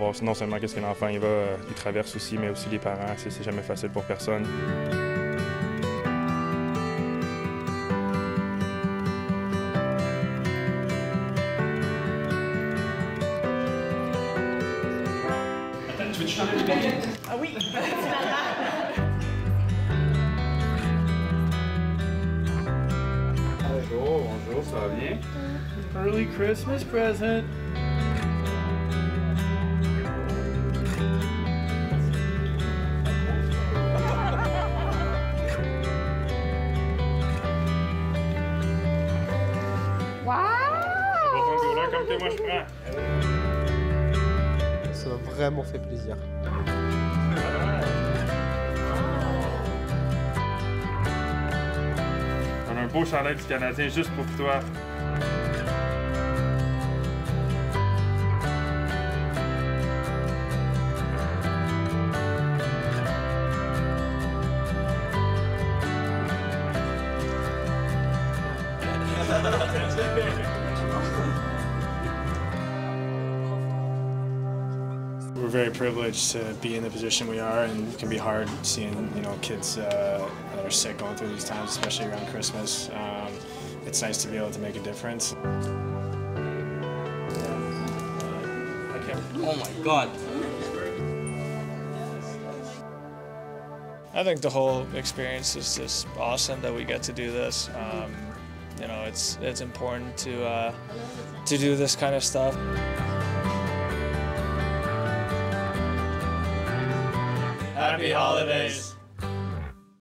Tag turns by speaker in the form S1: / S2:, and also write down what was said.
S1: savoir non seulement qu'est-ce que l'enfant il traverse aussi, mais aussi les parents. C'est jamais facile pour personne.
S2: Attends, tu veux-tu changer de baguette?
S3: Ah oui!
S2: Bonjour, ça va bien?
S3: Early Christmas present!
S1: Comme que moi je prends.
S4: Ça m'a vraiment fait plaisir.
S1: On a un beau chandail du Canadien juste pour toi.
S5: We're very privileged to be in the position we are, and it can be hard seeing kids that are sick going through these times, especially around Christmas. It's nice to be able to make a difference.
S3: Oh my God!
S6: I think the whole experience is just awesome that we get to do this. It's important to do this kind of stuff.
S3: Happy holidays!